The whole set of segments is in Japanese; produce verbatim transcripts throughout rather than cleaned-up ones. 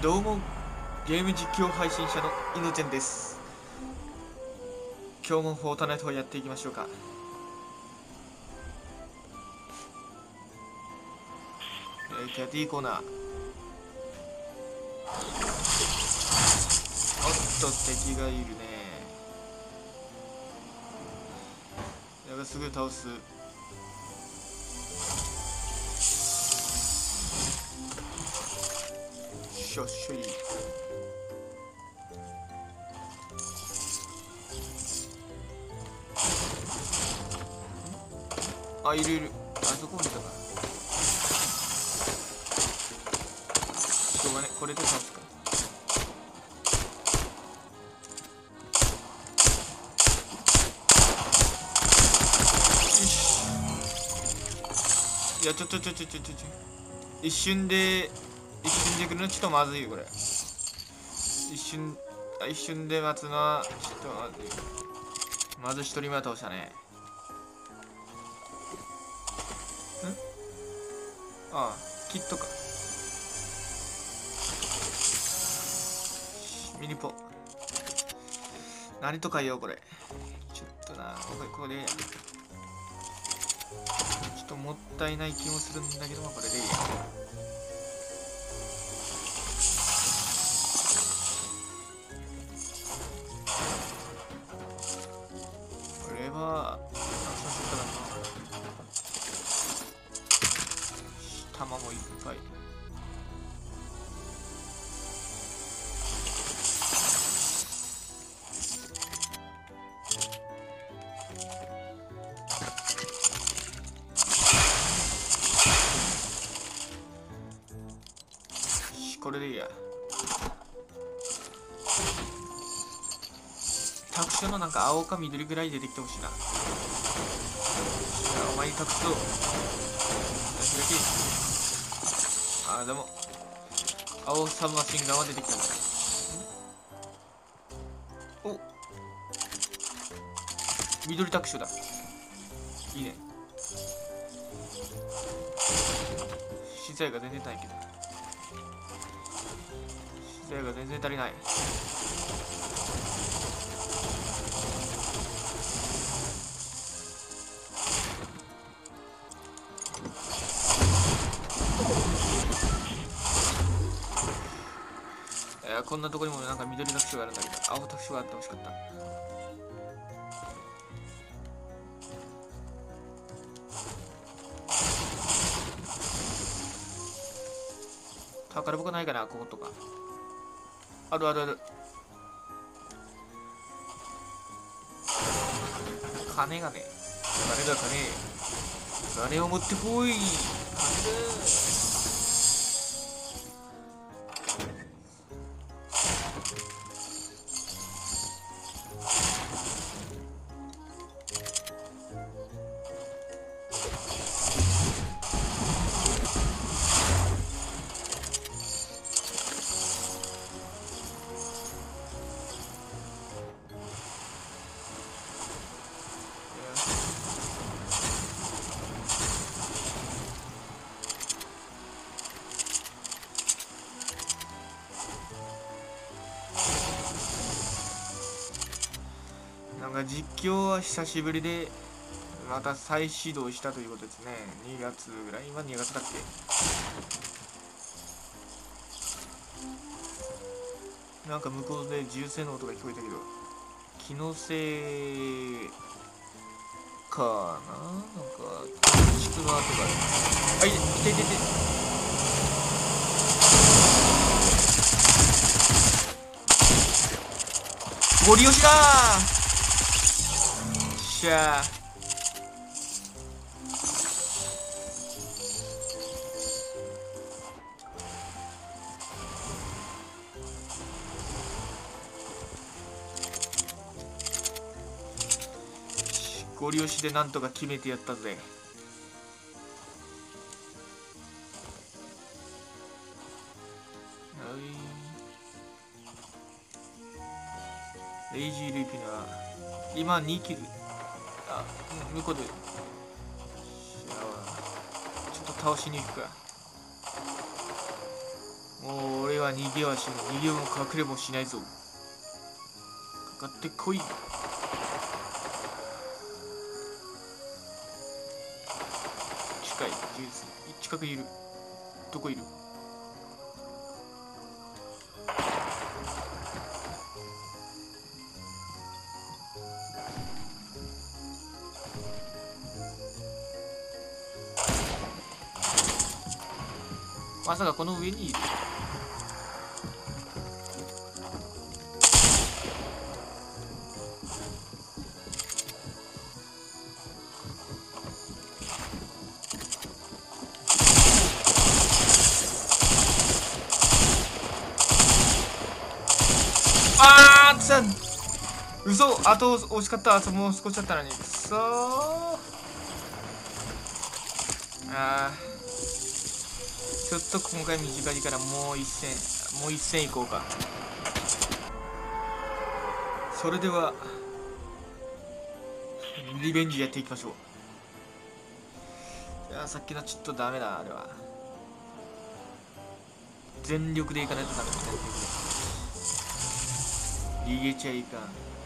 どうも、ゲーム実況配信者のイノチェンです。今日もフォートナイトをやっていきましょうか。えー、キャティーコーナー。おっと、敵がいるね。やば、すぐ倒す。しょっしょい。あ、いるいる。あそこにいたか。しょうがね。これで倒すか。よし。いや、ちょちょちょちょちょちょちょ。一瞬で、一瞬で来るのちょっとまずいよ、これ。一瞬、あ、一瞬で待つのは、ちょっとまずい。まず一人目は倒したね。ああ、キットか。ミニポ。何とか言おう、これ。ちょっとな、これ、ちょっともったいない気もするんだけども、これでいいや。これは、弾もいっぱい。これでいいや。タクションのなんか青か緑ぐらい出てきてほしいな。お前にタクション。ああ、でも青サブマシンガンは出てきたんだ。お、緑タクションだ。いいね。資材が全然ないけど。資材が全然足りない。こんなところにもなんか緑タクションがあるんだけど、青タクションがあってほしかった。宝箱ないかな、こことか。あるあるある。金がね。金が金。金を持ってこい。金だ。なんか実況は久しぶりでまた再始動したということですね。にがつぐらい、今にがつだっけ。なんか向こうで銃声の音が聞こえたけど、気のせいかな。なんか地区の跡がある。あ、いていていて。ゴリ押しだー。しゃー。ゴリ押しでなんとか決めてやったぜ。レイジー・ルイピナー今にキル。あ、向こうでちょっと倒しに行くか。もう俺はは逃げはしない。逃げも隠れもしないぞ。かかってこい。近い。近くにいる。どこいる？まさかこの上にいる？あー、くさん嘘。あと惜しかった。あともう少しだったのに。くそー。あー、ちょっと今回短いからもう一戦もう一戦いこうか。それではリベンジやっていきましょう。いやさっきのちょっとダメだ。あれは全力でいかないとダメだ。逃げちゃいかん。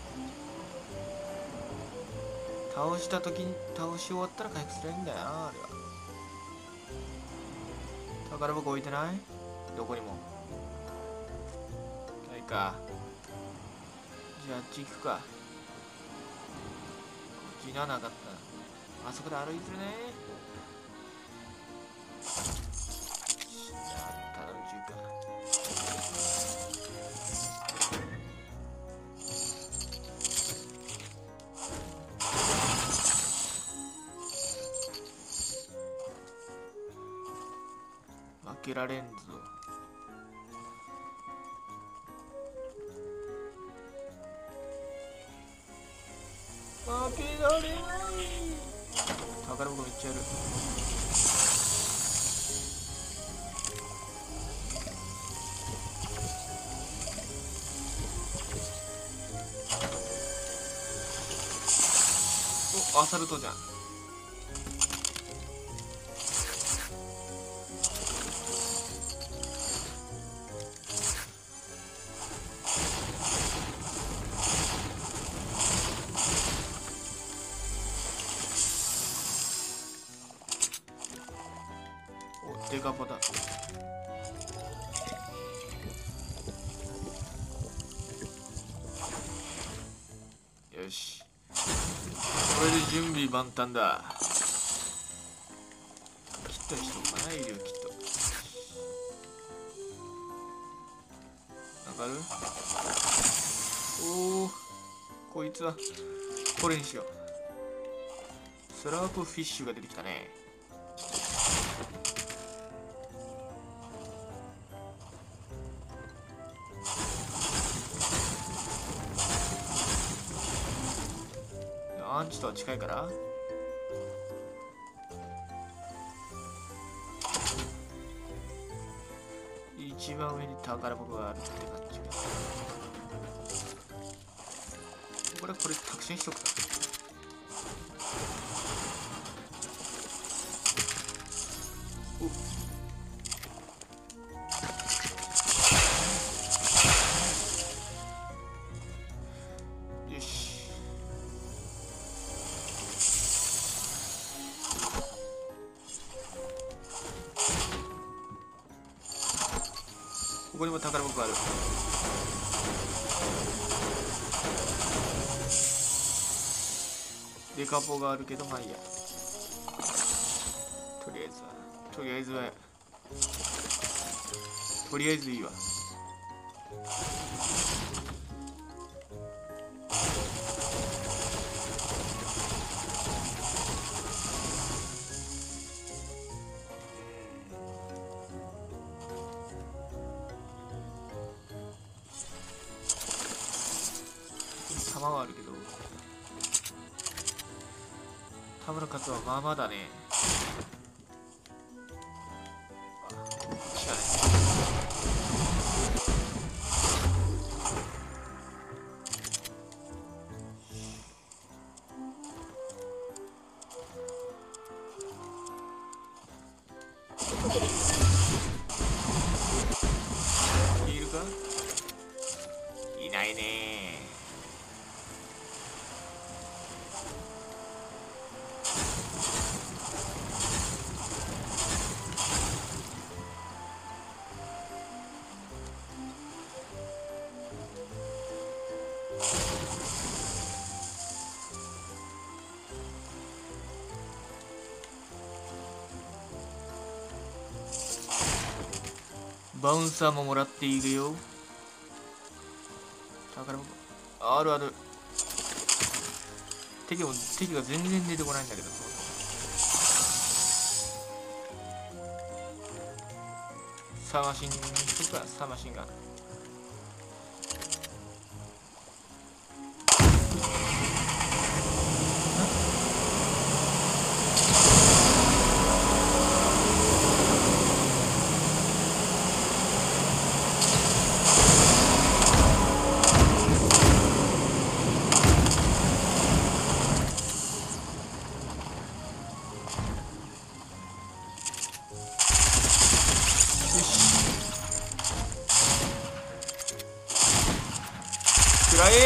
倒した時に倒し終わったら回復すればいいんだよな。あれは宝箱置いてない？どこにもないか。じゃああっち行くか。こっちにはなかった。あそこで歩いてるね。じゃあただ宇宙か。負けられんぞ。負けられない。宝箱めっちゃある。お、アサルトじゃん。デカポだ。よし、これで準備万端だ。キットにしとくかな。医療キットわかる？おお、こいつはこれにしよう。スラープフィッシュが出てきたね。アンチとは近いから一番上に宝箱があるって感じ。これこれ確信しとくか。おっ、よし。ここにも宝箱がある。デカポがあるけど、まあいいや。とりあえずはとりあえずはとりあえずいいわ。弾はあるけど弾の数はまあまあだね。あ、こっちだね。 バウンサーももらっているよ。宝箱あるある。敵も敵が全然出てこないんだけど。サマシンとかサマシンが食らえ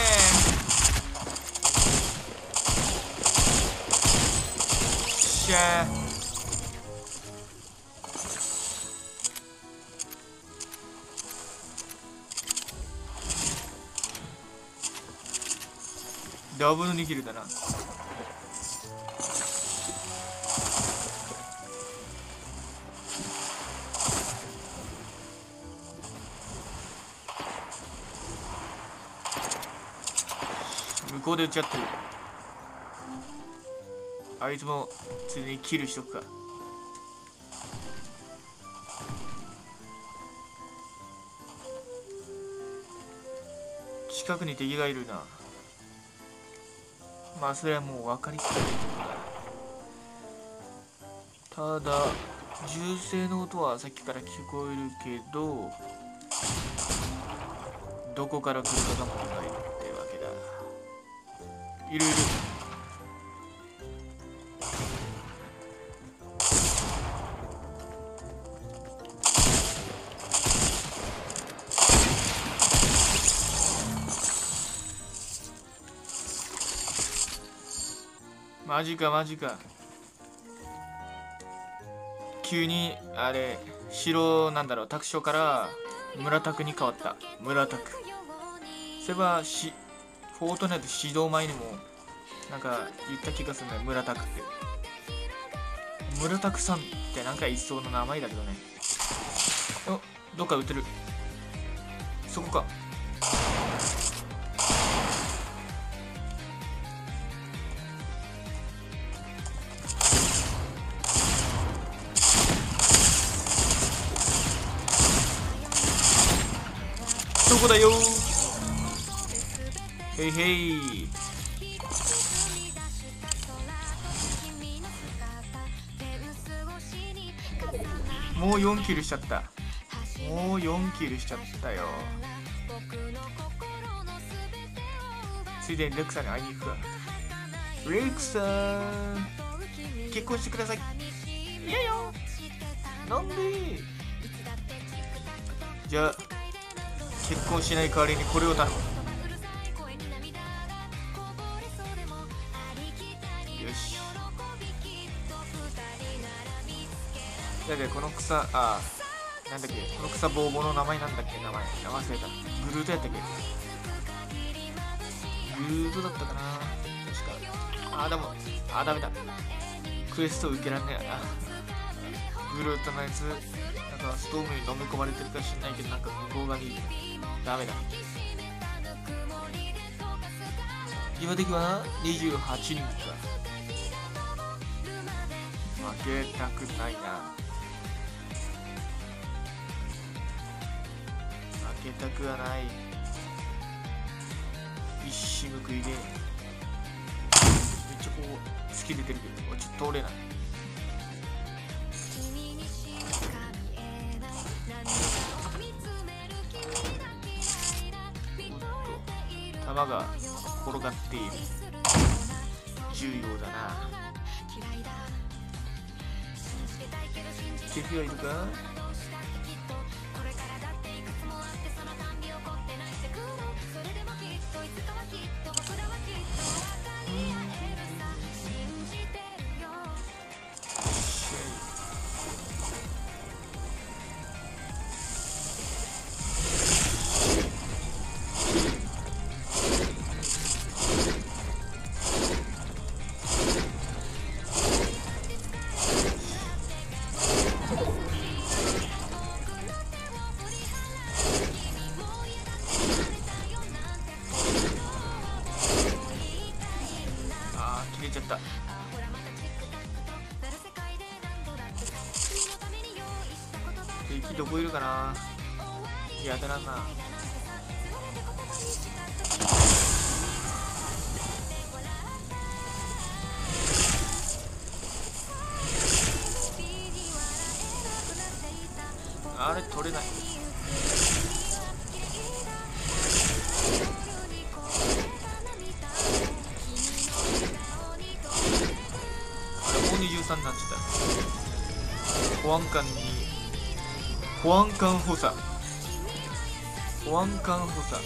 ーしゃー。ダブルにキルだな。向こうで撃っちゃってる。あいつもついにキルしとくか。近くに敵がいるな。まあそれはもう分かりきってる。ただ銃声の音はさっきから聞こえるけど、どこから来るかが問題ってわけだ。いるいる。マジかマジか。急にあれ城なんだろう、宅所から村宅に変わった。村宅そういえばしフォートナイト指導前にもなんか言った気がするね。村宅って村宅さんってなんか一層の名前だけどね。お、どっか撃ってる。そこか。そこだよ。へいへい。もうよんキルしちゃった。もうよんキルしちゃったよ。ついでにレクさんに会いに行くか。レクさん結婚してください。いやよ。なんで。じゃあ結婚しない代わりにこれを頼む。よし。だってこの草、あなんだっけ、この草ボーボーの名前なんだっけ。名前忘れた。グルートやったっけ。グルートだったかな確か。あでもあダメだ、クエスト受けらんねえな。グルートのやつなんかストームに飲み込まれてるか知んないけど、なんか向こう側にいる。ダメだ。今的はにじゅうはちにんか。負けたくないな。負けたくはない。一矢報いでめっちゃこう突き出てるけどちょっと通れない。弾が転がっている。重要だな。敵がいるか。 。敵どこいるかな。やだらんな。あれ取れない。あれもうにじゅうさんになっちゃった。保安官に保安官補佐保安官補佐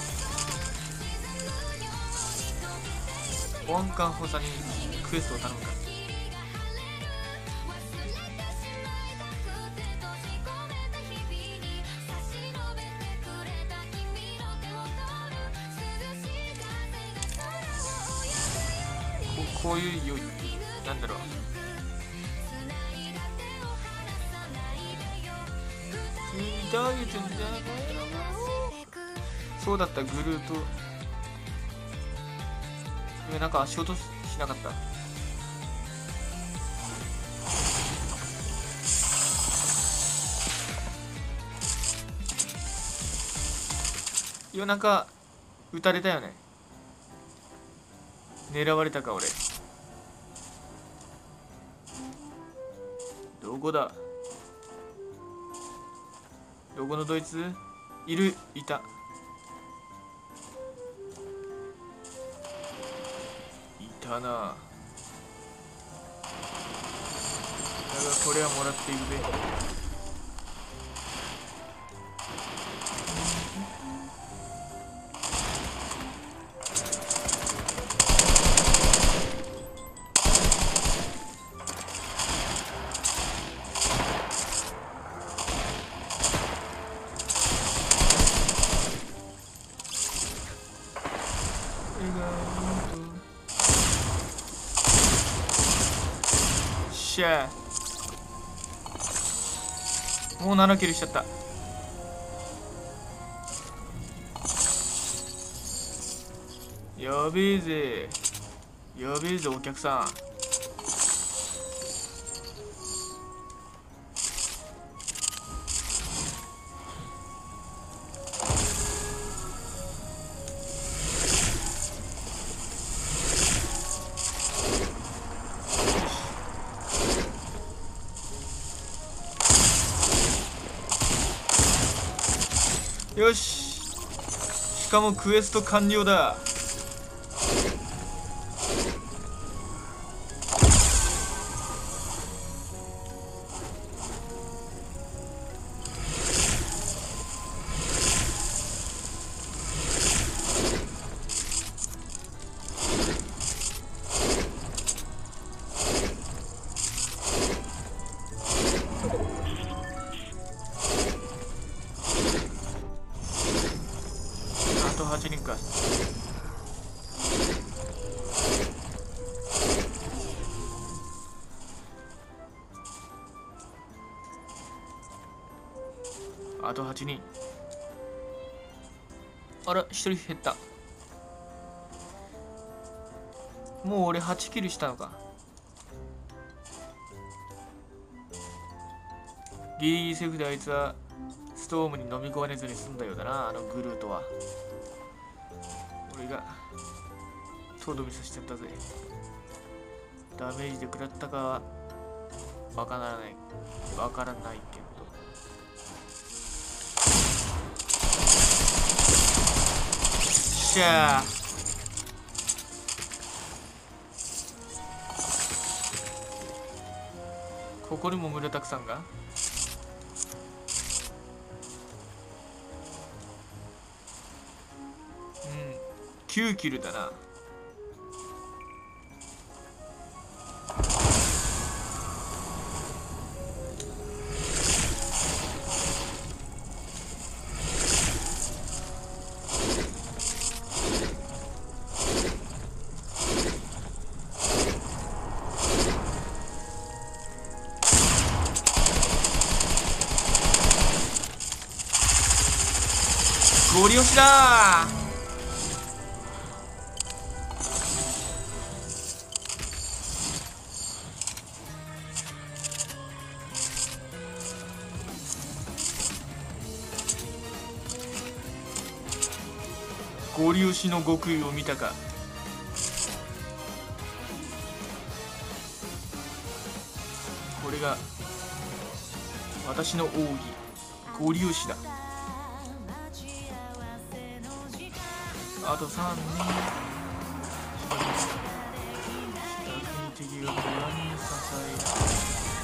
保安官補佐にクエストを頼むか。こういうよなんだろう。そうだった。グルート今なんか足音しなかった。夜中撃たれたよね。狙われたか俺。どこだ。どこのドイツいる。いたいたな。だがこれはもらっていくべ。しゃーもうななキルしちゃった。やべえぜやべえぜお客さん。よし、しかもクエスト完了だ。あとはちにんか。あとはちにん。あら、ひとり減った。もう俺はちキルしたのか。ギリギリセーフであいつはストームに飲み込まれずに済んだようだな、あのグルートは。俺がとどめさせちゃったぜ。ダメージで食らったかはわからないわからないけど。しゃあここにも村たくさんが。うんきゅうキルだな。ゴリ押しだー。 ゴリ押しの極意を見たか。これが私の奥義、ゴリ押しだ。あとさんねん。敵が不安に支える。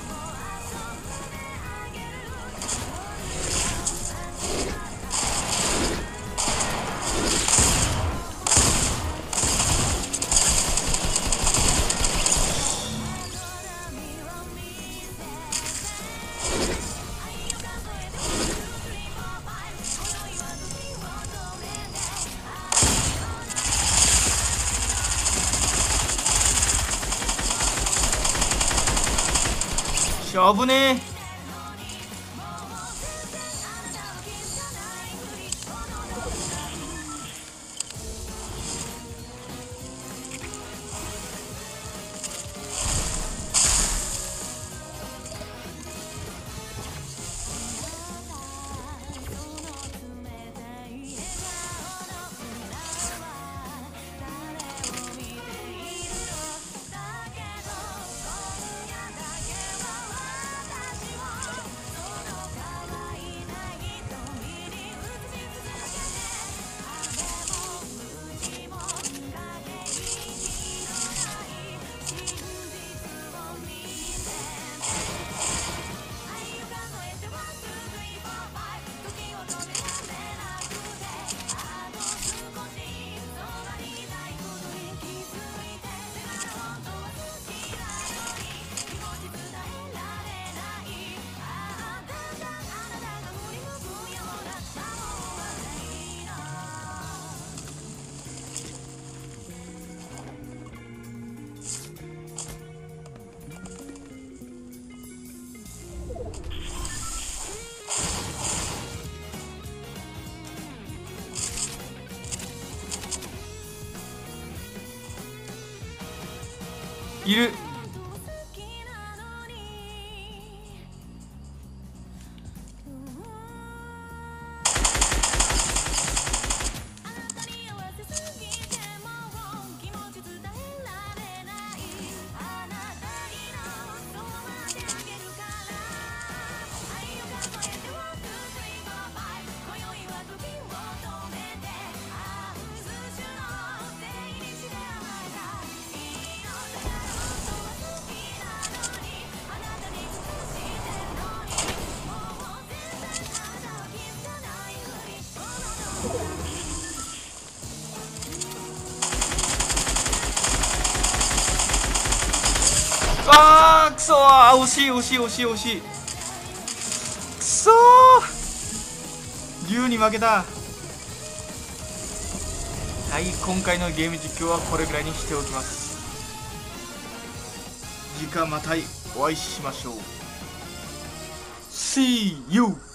危ねえ。いる。あーくそー、惜しい惜しい惜しい惜しい。くそー、竜に負けた。はい、今回のゲーム実況はこれぐらいにしておきます。次回またお会いしましょう。See you!